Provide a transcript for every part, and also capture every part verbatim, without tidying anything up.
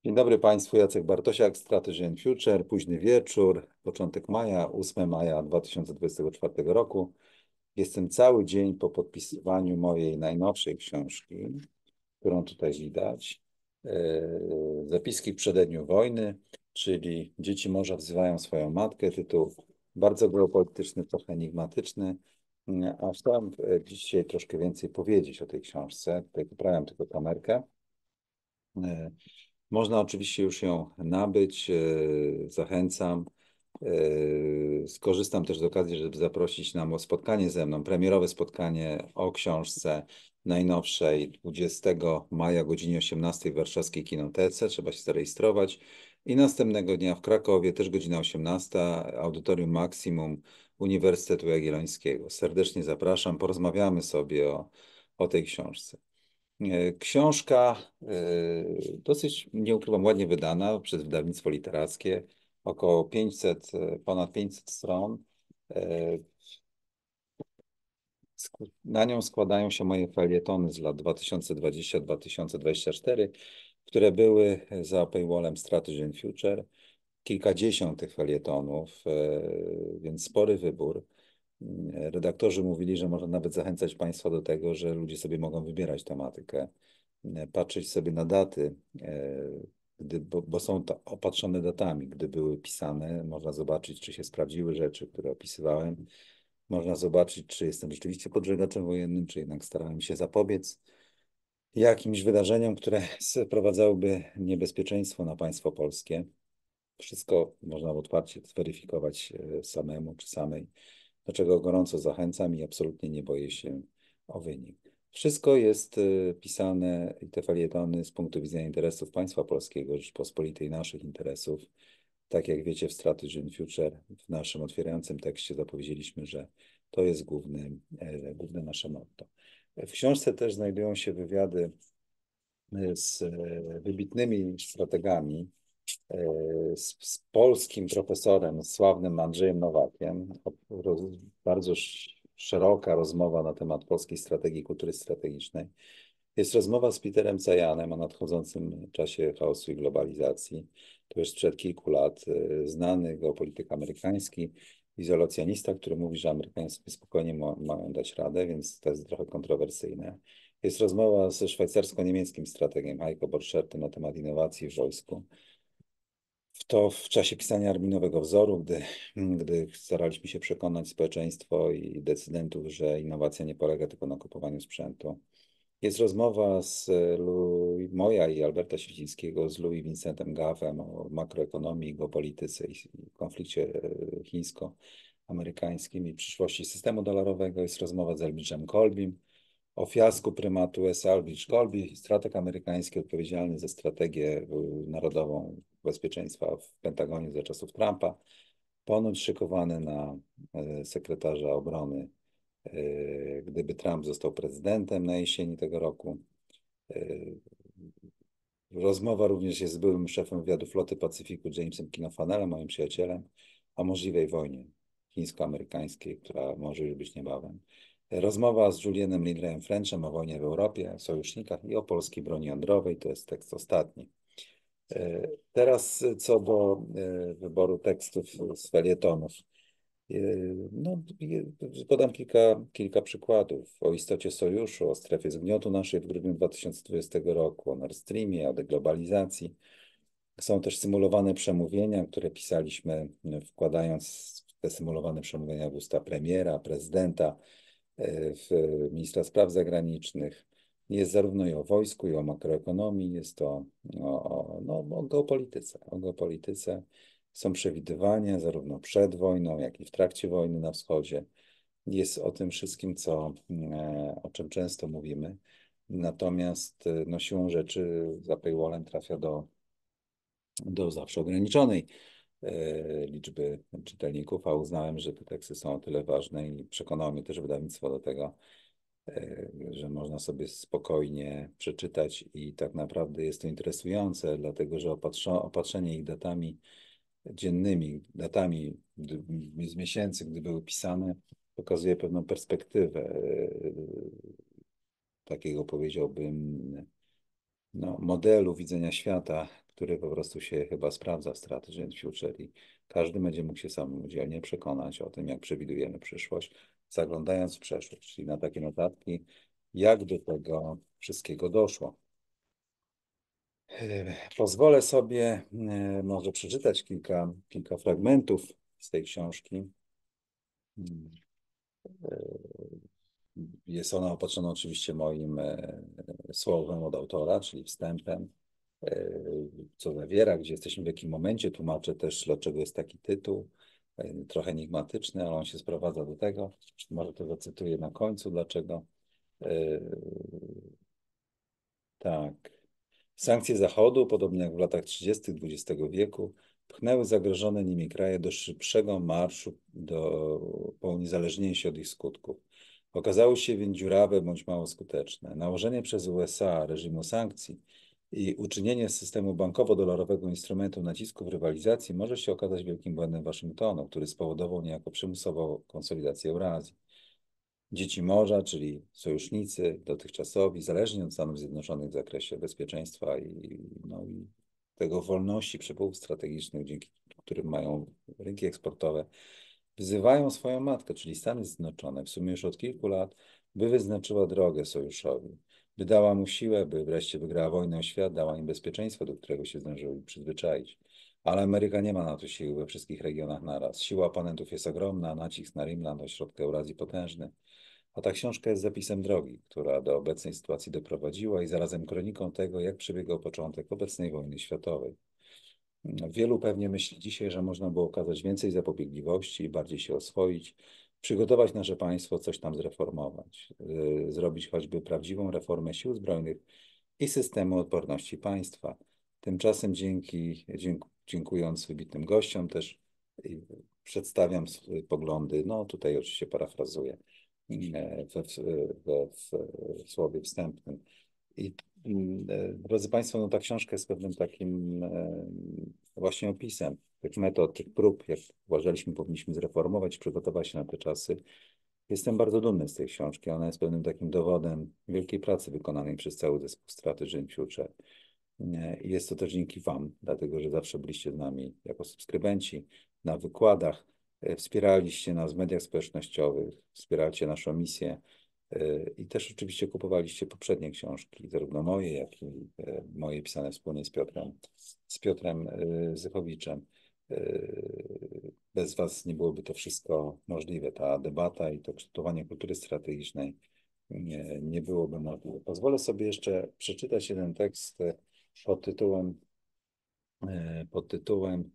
Dzień dobry Państwu, Jacek Bartosiak, Strategy and Future, późny wieczór, początek maja, ósmego maja dwa tysiące dwudziestego czwartego roku. Jestem cały dzień po podpisywaniu mojej najnowszej książki, którą tutaj widać. E, Zapiski w przededniu wojny, czyli Dzieci morza wzywają swoją matkę. Tytuł bardzo geopolityczny, trochę enigmatyczny. A chciałem e, dzisiaj troszkę więcej powiedzieć o tej książce. Tutaj poprawiam tylko kamerkę. E, Można oczywiście już ją nabyć, e, zachęcam. E, Skorzystam też z okazji, żeby zaprosić na spotkanie ze mną, premierowe spotkanie o książce najnowszej dwudziestego maja o godzinie osiemnastej w warszawskiej Kinotece. Trzeba się zarejestrować. I następnego dnia w Krakowie, też godzina osiemnasta, Audytorium Maximum Uniwersytetu Jagiellońskiego. Serdecznie zapraszam, porozmawiamy sobie o, o tej książce. E, Książka e, dosyć, nie ukrywam, ładnie wydana przez wydawnictwo literackie, około pięćset, e, ponad pięćset stron. E, sk- Na nią składają się moje felietony z lat dwa tysiące dwudziestego do dwa tysiące dwudziestego czwartego, które były za paywallem Strategy and Future. Kilkadziesiąt tych felietonów, e, więc spory wybór. Redaktorzy mówili, że można nawet zachęcać Państwa do tego, że ludzie sobie mogą wybierać tematykę, e, patrzeć sobie na daty, e, gdy, bo, bo są to opatrzone datami. Gdy były pisane, można zobaczyć, czy się sprawdziły rzeczy, które opisywałem. Można zobaczyć, czy jestem rzeczywiście podżegaczem wojennym, czy jednak starałem się zapobiec jakimś wydarzeniom, które sprowadzałyby niebezpieczeństwo na państwo polskie. Wszystko można otwarcie zweryfikować e, samemu czy samej, do czego gorąco zachęcam i absolutnie nie boję się o wynik. Wszystko jest e, pisane i te felietony z punktu widzenia interesów państwa polskiego, Rzeczpospolitej, naszych interesów. Tak jak wiecie, w Strategy and Future, w naszym otwierającym tekście zapowiedzieliśmy, że to jest główny, e, główne nasze motto. W książce też znajdują się wywiady e, z e, wybitnymi strategami, e, z, z polskim profesorem, sławnym Andrzejem Nowakiem. O- roz- Bardzo sz- szeroka rozmowa na temat polskiej strategii kultury strategicznej. Jest rozmowa z Peterem Cajanem o nadchodzącym czasie chaosu i globalizacji. To już sprzed kilku lat e, znany geopolityk amerykański, izolacjonista, który mówi, że Amerykanie sobie spokojnie mo- mają dać radę, więc to jest trochę kontrowersyjne. Jest rozmowa ze szwajcarsko-niemieckim strategiem Heiko Borchertem na temat innowacji w wojsku. W to w czasie pisania Arminowego Wzoru, gdy, gdy staraliśmy się przekonać społeczeństwo i decydentów, że innowacja nie polega tylko na kupowaniu sprzętu. Jest rozmowa z Louis, moja i Alberta Świecińskiego z Louis Vincentem Gaffem o makroekonomii, geopolityce i konflikcie e, chińsko-amerykańskim i przyszłości systemu dolarowego. Jest rozmowa z Elbridge'em Colbym o fiasku prymatu U S A. Elbridge Colby, strateg amerykański odpowiedzialny za strategię y, narodową bezpieczeństwa w Pentagonie za czasów Trumpa, ponoć szykowany na e, sekretarza obrony, e, gdyby Trump został prezydentem na jesieni tego roku. E, Rozmowa również jest z byłym szefem wywiadu floty Pacyfiku Jamesem Kinofannelem, moim przyjacielem, o możliwej wojnie chińsko-amerykańskiej, która może już być niebawem. Rozmowa z Julianem Lindleyem Frenchem o wojnie w Europie, sojusznikach i o polskiej broni jądrowej, to jest tekst ostatni. E, Teraz co do e, wyboru tekstów z felietonów. E, No, je- podam kilka, kilka przykładów o istocie sojuszu, o strefie zgniotu naszej w grudniu dwa tysiące dwudziestego roku, o Nord Streamie, o deglobalizacji. Są też symulowane przemówienia, które pisaliśmy, wkładając te symulowane przemówienia w usta premiera, prezydenta, e, w ministra spraw zagranicznych. Jest zarówno i o wojsku, i o makroekonomii, jest to o, o, no, o geopolityce. O geopolityce są przewidywania zarówno przed wojną, jak i w trakcie wojny na wschodzie. Jest o tym wszystkim, co, e, o czym często mówimy. Natomiast e, no, siłą rzeczy za paywallem trafia do do zawsze ograniczonej e, liczby czytelników, a uznałem, że te teksty są o tyle ważne i przekonało mnie też wydawnictwo do tego, e, że można sobie spokojnie przeczytać i tak naprawdę jest to interesujące, dlatego że opatrzo- opatrzenie ich datami dziennymi, datami gdy- z miesięcy, gdy były pisane, pokazuje pewną perspektywę e, takiego, powiedziałbym, no, modelu widzenia świata, który po prostu się chyba sprawdza w Strategy and Future i każdy będzie mógł się samodzielnie przekonać o tym, jak przewidujemy przyszłość, zaglądając w przeszłość, czyli na takie notatki, jak do tego wszystkiego doszło. E, Pozwolę sobie e, może przeczytać kilka, kilka fragmentów z tej książki. Hmm. E, Jest ona opatrzona oczywiście moim e, słowem od autora, czyli wstępem, e, co zawiera, gdzie jesteśmy, w jakim momencie. Tłumaczę też, dlaczego jest taki tytuł. E, Trochę enigmatyczny, ale on się sprowadza do tego. Może to zacytuję na końcu, dlaczego. E, Tak. Sankcje Zachodu, podobnie jak w latach trzydziestych dwudziestego wieku, pchnęły zagrożone nimi kraje do szybszego marszu do, po uniezależnieniu się od ich skutków. Okazały się więc dziurawe bądź mało skuteczne. Nałożenie przez U S A reżimu sankcji i uczynienie z systemu bankowo-dolarowego instrumentu nacisków rywalizacji może się okazać wielkim błędem Waszyngtonu, który spowodował niejako przymusową konsolidację Eurazji. Dzieci morza, czyli sojusznicy dotychczasowi, zależni od Stanów Zjednoczonych w zakresie bezpieczeństwa i, no, i tego wolności przepływów strategicznych, dzięki którym mają rynki eksportowe, wzywają swoją matkę, czyli Stany Zjednoczone, w sumie już od kilku lat, by wyznaczyła drogę sojuszowi, by dała mu siłę, by wreszcie wygrała wojnę o świat, dała im bezpieczeństwo, do którego się zdążyły przyzwyczaić. Ale Ameryka nie ma na to siły we wszystkich regionach naraz. Siła oponentów jest ogromna, nacisk na Rimland, ośrodka Eurazji potężny. A ta książka jest zapisem drogi, która do obecnej sytuacji doprowadziła i zarazem kroniką tego, jak przebiegał początek obecnej wojny światowej. Wielu pewnie myśli dzisiaj, że można było okazać więcej zapobiegliwości, bardziej się oswoić, przygotować nasze państwo, coś tam zreformować, yy, zrobić choćby prawdziwą reformę sił zbrojnych i systemu odporności państwa. Tymczasem dzięki, dzięk, dziękując wybitnym gościom też yy, przedstawiam swoje poglądy, no tutaj oczywiście parafrazuję, e, we, we, w słowie wstępnym. I mm, e, drodzy Państwo, no ta książka jest pewnym takim e, właśnie opisem tych metod, tych prób, jak uważaliśmy, powinniśmy zreformować, przygotować się na te czasy. Jestem bardzo dumny z tej książki. Ona jest pewnym takim dowodem wielkiej pracy wykonanej przez cały zespół Strategy and Future. Nie, i jest to też dzięki Wam, dlatego że zawsze byliście z nami jako subskrybenci na wykładach, e, wspieraliście nas w mediach społecznościowych, wspieracie naszą misję. E, I też oczywiście kupowaliście poprzednie książki, zarówno moje, jak i e, moje pisane wspólnie z Piotrem, z Piotrem e, Zychowiczem. E, Bez Was nie byłoby to wszystko możliwe. Ta debata i to kształtowanie kultury strategicznej nie, nie byłoby możliwe. Pozwolę sobie jeszcze przeczytać jeden tekst e, pod tytułem, e, pod tytułem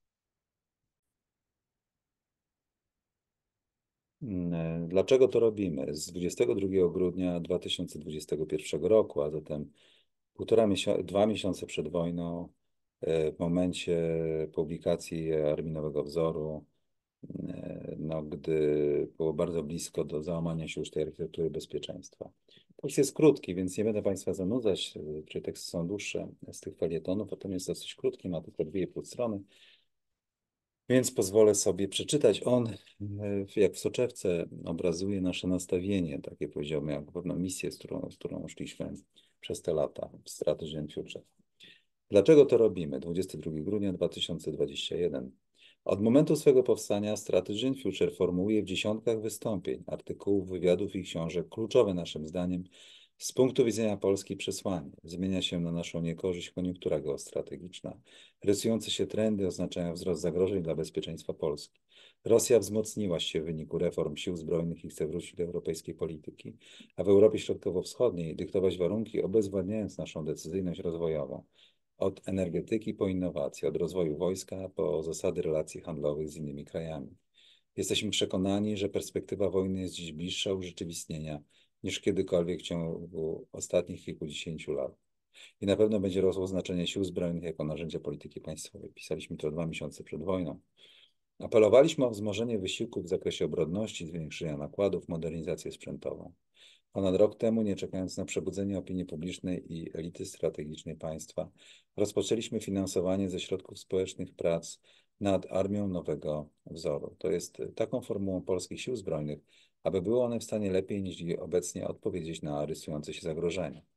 mm, Dlaczego to robimy? Z dwudziestego drugiego grudnia dwa tysiące dwudziestego pierwszego roku, a zatem półtora miesiąca, dwa miesiące przed wojną, e, w momencie publikacji Arminowego Wzoru, e, no, gdy było bardzo blisko do załamania się już tej architektury bezpieczeństwa. Tekst jest krótki, więc nie będę Państwa zanudzać, e, czyli teksty są dłuższe z tych felietonów, potem jest dosyć krótki, ma tylko dwie i pół strony. Więc pozwolę sobie przeczytać. On, e, jak w soczewce, obrazuje nasze nastawienie, takie powiedziałbym, jak pewną misję, z którą, z którą szliśmy przez te lata w Strategy and Future. Dlaczego to robimy? dwudziestego drugiego grudnia dwa tysiące dwudziestego pierwszego. Od momentu swego powstania Strategy and Future formułuje w dziesiątkach wystąpień, artykułów, wywiadów i książek kluczowe naszym zdaniem z punktu widzenia Polski przesłanie. Zmienia się na naszą niekorzyść koniunktura geostrategiczna. Rysujące się trendy oznaczają wzrost zagrożeń dla bezpieczeństwa Polski. Rosja wzmocniła się w wyniku reform sił zbrojnych i chce wrócić do europejskiej polityki, a w Europie Środkowo-Wschodniej dyktować warunki, obezwładniając naszą decyzyjność rozwojową. Od energetyki po innowacje, od rozwoju wojska po zasady relacji handlowych z innymi krajami. Jesteśmy przekonani, że perspektywa wojny jest dziś bliższa urzeczywistnienia niż kiedykolwiek w ciągu ostatnich kilkudziesięciu lat. I na pewno będzie rosło znaczenie sił zbrojnych jako narzędzia polityki państwowej. Pisaliśmy to dwa miesiące przed wojną. Apelowaliśmy o wzmożenie wysiłków w zakresie obronności, zwiększenia nakładów, modernizację sprzętową. Ponad rok temu, nie czekając na przebudzenie opinii publicznej i elity strategicznej państwa, rozpoczęliśmy finansowanie ze środków społecznych prac nad Armią Nowego Wzoru. To jest taką formułą polskich sił zbrojnych, aby były one w stanie lepiej niż obecnie odpowiedzieć na rysujące się zagrożenia.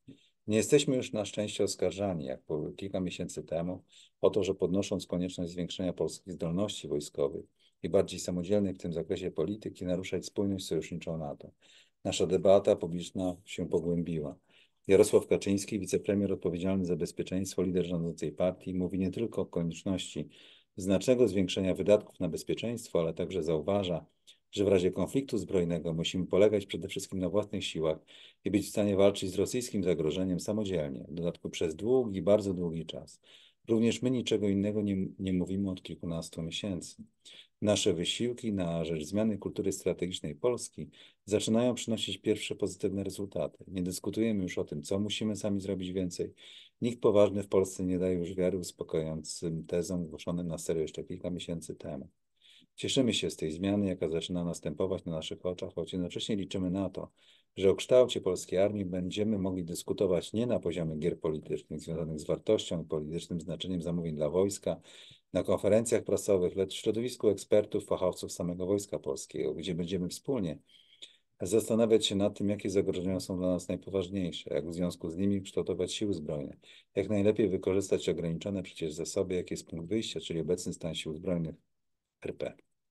Nie jesteśmy już na szczęście oskarżani, jak po kilka miesięcy temu, o to, że podnosząc konieczność zwiększenia polskich zdolności wojskowych i bardziej samodzielnej w tym zakresie polityki, naruszać spójność sojuszniczą NATO. Nasza debata publiczna się pogłębiła. Jarosław Kaczyński, wicepremier odpowiedzialny za bezpieczeństwo, lider rządzącej partii, mówi nie tylko o konieczności znacznego zwiększenia wydatków na bezpieczeństwo, ale także zauważa, że w razie konfliktu zbrojnego musimy polegać przede wszystkim na własnych siłach i być w stanie walczyć z rosyjskim zagrożeniem samodzielnie, w dodatku przez długi, bardzo długi czas. Również my niczego innego nie, nie mówimy od kilkunastu miesięcy. Nasze wysiłki na rzecz zmiany kultury strategicznej Polski zaczynają przynosić pierwsze pozytywne rezultaty. Nie dyskutujemy już o tym, co musimy sami zrobić więcej. Nikt poważny w Polsce nie daje już wiary uspokajającym tezom głoszonym na serio jeszcze kilka miesięcy temu. Cieszymy się z tej zmiany, jaka zaczyna następować na naszych oczach, choć jednocześnie liczymy na to, że o kształcie polskiej armii będziemy mogli dyskutować nie na poziomie gier politycznych związanych z wartością i politycznym znaczeniem zamówień dla wojska, na konferencjach prasowych, lecz w środowisku ekspertów, fachowców samego Wojska Polskiego, gdzie będziemy wspólnie zastanawiać się nad tym, jakie zagrożenia są dla nas najpoważniejsze, jak w związku z nimi kształtować siły zbrojne, jak najlepiej wykorzystać ograniczone przecież zasoby, jakie jest punkt wyjścia, czyli obecny stan sił zbrojnych R P.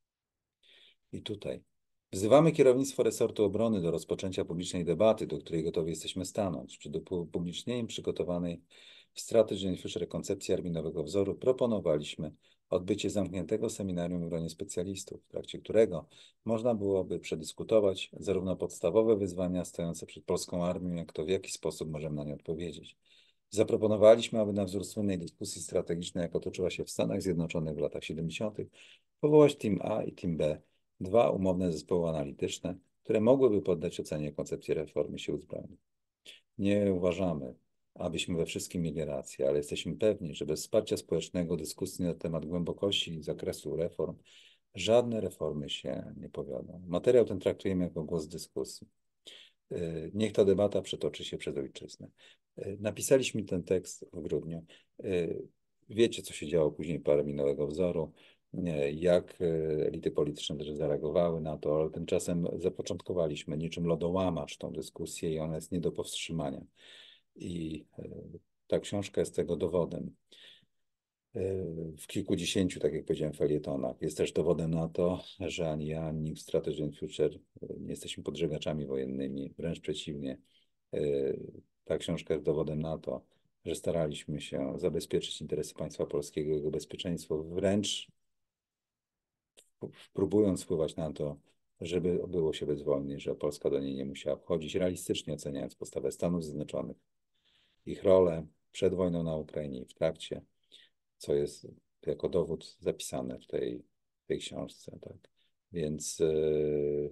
I tutaj wzywamy kierownictwo resortu obrony do rozpoczęcia publicznej debaty, do której gotowi jesteśmy stanąć. Przed upublicznieniem przygotowanej w Strategy and Future koncepcji armii nowego wzoru proponowaliśmy odbycie zamkniętego seminarium w gronie specjalistów, w trakcie którego można byłoby przedyskutować zarówno podstawowe wyzwania stojące przed polską armią, jak to w jaki sposób możemy na nie odpowiedzieć. Zaproponowaliśmy, aby na wzór słynnej dyskusji strategicznej, jaka toczyła się w Stanach Zjednoczonych w latach siedemdziesiątych, powołać Team A i Team B, dwa umowne zespoły analityczne, które mogłyby poddać ocenie koncepcji reformy sił zbrojnych. Nie uważamy, abyśmy we wszystkim mieli rację, ale jesteśmy pewni, że bez wsparcia społecznego dyskusji na temat głębokości i zakresu reform żadne reformy się nie powiodą. Materiał ten traktujemy jako głos dyskusji. Niech ta debata przetoczy się przez ojczyznę. Napisaliśmy ten tekst w grudniu. Wiecie, co się działo później po Armii Nowego Wzoru, jak elity polityczne też zareagowały na to, ale tymczasem zapoczątkowaliśmy niczym lodołamacz tą dyskusję i ona jest nie do powstrzymania. I ta książka jest tego dowodem. W kilkudziesięciu, tak jak powiedziałem, felietonach. Jest też dowodem na to, że ani ja, ani nikt w Strategy and Future nie jesteśmy podżegaczami wojennymi, wręcz przeciwnie. Ta książka jest dowodem na to, że staraliśmy się zabezpieczyć interesy państwa polskiego, jego bezpieczeństwo, wręcz próbując wpływać na to, żeby obyło się bez wojny, że Polska do niej nie musiała wchodzić, realistycznie oceniając postawę Stanów Zjednoczonych, ich rolę przed wojną na Ukrainie i w trakcie, co jest jako dowód zapisane w tej, w tej książce. Tak? Więc yy,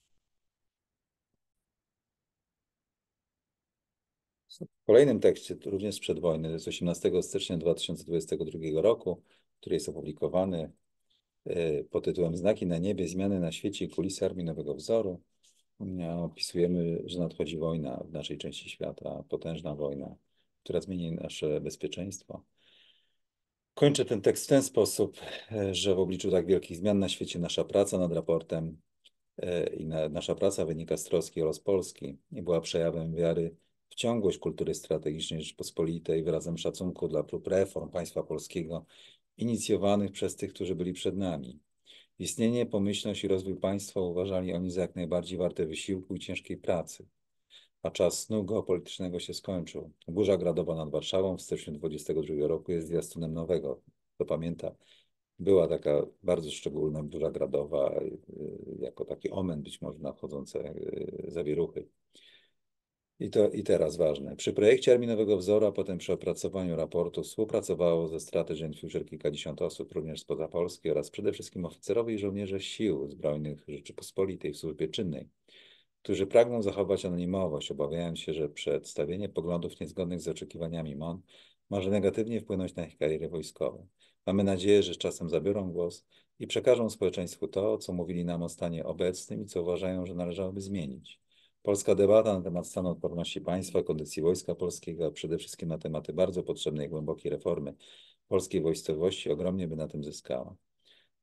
w kolejnym tekście, również sprzed wojny, z osiemnastego stycznia dwa tysiące dwudziestego drugiego roku, który jest opublikowany yy, pod tytułem Znaki na niebie, zmiany na świecie i kulisy armii nowego wzoru, opisujemy, że nadchodzi wojna w naszej części świata, potężna wojna, która zmieni nasze bezpieczeństwo. Kończę ten tekst w ten sposób, że w obliczu tak wielkich zmian na świecie nasza praca nad raportem i na, nasza praca wynika z troski o los Polski i była przejawem wiary w ciągłość kultury strategicznej Rzeczypospolitej, wyrazem szacunku dla prób reform państwa polskiego inicjowanych przez tych, którzy byli przed nami. Istnienie, pomyślność i rozwój państwa uważali oni za jak najbardziej warte wysiłku i ciężkiej pracy. A czas snu geopolitycznego się skończył. Burza gradowa nad Warszawą w styczniu dwudziestego drugiego roku jest zwiastunem nowego. Kto pamięta, była taka bardzo szczególna burza gradowa, jako taki omen być może nadchodzące zawieruchy. I to i teraz ważne. Przy projekcie Armii Nowego Wzoru, a potem przy opracowaniu raportu współpracowało ze Strategy and Future kilkadziesiąt osób, również spoza Polski oraz przede wszystkim oficerowie i żołnierze sił zbrojnych Rzeczypospolitej w służbie czynnej, którzy pragną zachować anonimowość, obawiając się, że przedstawienie poglądów niezgodnych z oczekiwaniami M O N może negatywnie wpłynąć na ich karierę wojskową. Mamy nadzieję, że z czasem zabiorą głos i przekażą społeczeństwu to, co mówili nam o stanie obecnym i co uważają, że należałoby zmienić. Polska debata na temat stanu odporności państwa, kondycji Wojska Polskiego, a przede wszystkim na tematy bardzo potrzebnej głębokiej reformy polskiej wojskowości ogromnie by na tym zyskała.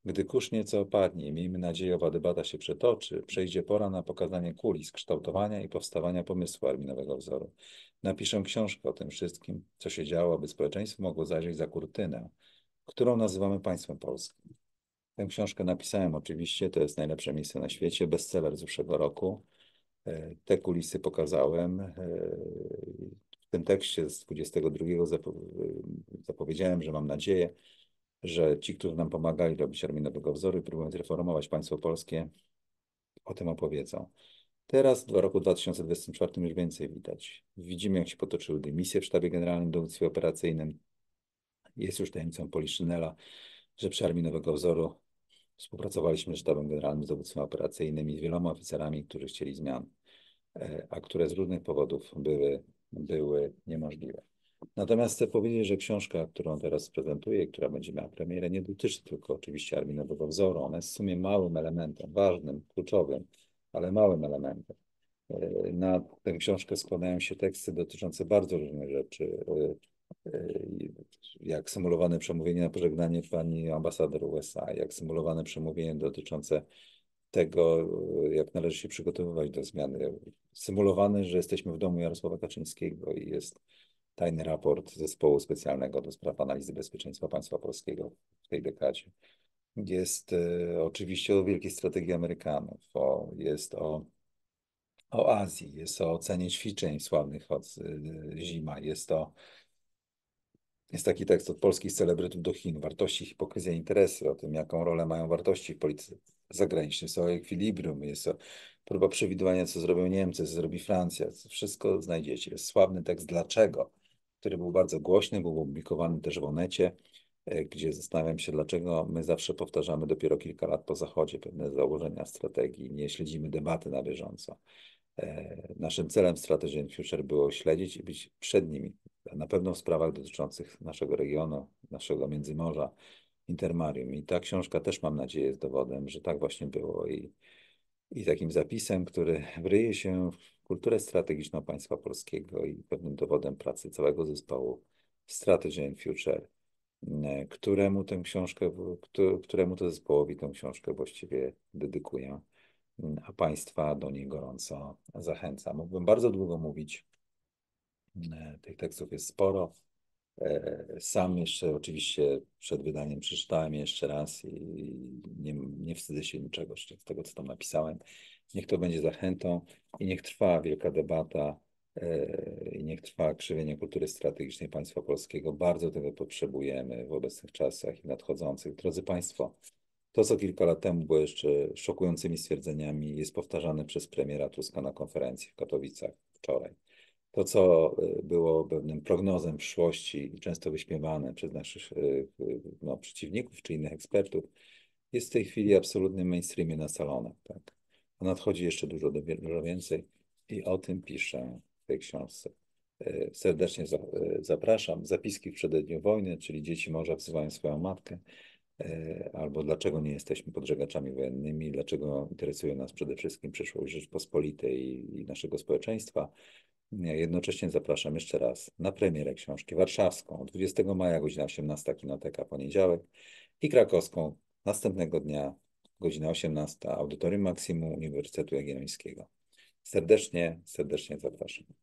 Gdy kurz nieco opadnie, miejmy nadzieję, owa debata się przetoczy, przejdzie pora na pokazanie kulis kształtowania i powstawania pomysłu arminowego wzoru. Napiszę książkę o tym wszystkim, co się działo, aby społeczeństwo mogło zajrzeć za kurtynę, którą nazywamy państwem polskim. Tę książkę napisałem oczywiście, to jest najlepsze miejsce na świecie, bestseller z zeszłego roku. E, Te kulisy pokazałem. E, W tym tekście z dwudziestego drugiego zapo zapowiedziałem, że mam nadzieję, że ci, którzy nam pomagali robić armię nowego wzoru i próbują zreformować państwo polskie, o tym opowiedzą. Teraz, w roku dwa tysiące dwudziestym czwartym, już więcej widać. Widzimy, jak się potoczyły dymisje w sztabie generalnym dowództwie operacyjnym. Jest już tajemnicą Poliszynela, że przy armii nowego wzoru współpracowaliśmy z sztabem generalnym, z dowództwem operacyjnym i z wieloma oficerami, którzy chcieli zmian, e, a które z różnych powodów były, były niemożliwe. Natomiast chcę powiedzieć, że książka, którą teraz prezentuję, która będzie miała premierę, nie dotyczy tylko oczywiście armii nowego wzoru. Ona jest w sumie małym elementem, ważnym, kluczowym, ale małym elementem. E, Na tę książkę składają się teksty dotyczące bardzo różnych rzeczy, e, e, jak symulowane przemówienie na pożegnanie pani ambasador U S A, jak symulowane przemówienie dotyczące tego, jak należy się przygotowywać do zmiany. Symulowane, że jesteśmy w domu Jarosława Kaczyńskiego i jest tajny raport zespołu specjalnego do spraw analizy bezpieczeństwa państwa polskiego w tej dekadzie. Jest e, oczywiście o wielkiej strategii Amerykanów, o, jest o, o Azji, jest o ocenie ćwiczeń sławnych od e, zima, jest o jest taki tekst od polskich celebrytów do Chin, wartości, hipokryzja, interesy, o tym, jaką rolę mają wartości w polityce zagranicznej, jest o ekwilibrium, jest o próba przewidywania, co zrobią Niemcy, co zrobi Francja, wszystko znajdziecie. Jest sławny tekst Dlaczego, który był bardzo głośny, był opublikowany też w Onecie, e, gdzie zastanawiam się, dlaczego my zawsze powtarzamy dopiero kilka lat po Zachodzie pewne założenia strategii, nie śledzimy debaty na bieżąco. E, Naszym celem Strategy and Future było śledzić i być przed nimi, na pewno w sprawach dotyczących naszego regionu, naszego Międzymorza, Intermarium. I ta książka też, mam nadzieję, jest dowodem, że tak właśnie było i, i takim zapisem, który wryje się w kulturę strategiczną państwa polskiego i pewnym dowodem pracy całego zespołu Strategy and Future, m, któremu tę książkę, któ- któremu to zespołowi tę książkę właściwie dedykuję, a Państwa do niej gorąco zachęcam. Mógłbym bardzo długo mówić. E, Tych tekstów jest sporo. E, Sam jeszcze oczywiście przed wydaniem przeczytałem je jeszcze raz i nie, nie wstydzę się niczego z tego, co tam napisałem. Niech to będzie zachętą i niech trwa wielka debata e, i niech trwa krzewienie kultury strategicznej państwa polskiego. Bardzo tego potrzebujemy w obecnych czasach i nadchodzących. Drodzy Państwo, to, co kilka lat temu było jeszcze szokującymi stwierdzeniami, jest powtarzane przez premiera Tuska na konferencji w Katowicach wczoraj. To, co y, było pewnym prognozem przyszłości i często wyśmiewane przez naszych y, y, no, przeciwników czy innych ekspertów, jest w tej chwili absolutnym mainstreamie na salonach. Tak? A nadchodzi jeszcze dużo, dużo więcej i o tym piszę w tej książce. Y, Serdecznie za- y, zapraszam. Zapiski w przededniu wojny, czyli dzieci morza wzywają swoją matkę, y, albo dlaczego nie jesteśmy podżegaczami wojennymi, dlaczego interesuje nas przede wszystkim przyszłość Rzeczpospolitej i i naszego społeczeństwa. Nie, jednocześnie zapraszam jeszcze raz na premierę książki warszawską dwudziestego maja, godzina osiemnasta, Kinoteka, poniedziałek, i krakowską następnego dnia, godzina osiemnasta, Audytorium Maksimum Uniwersytetu Jagiellońskiego. Serdecznie, serdecznie zapraszam.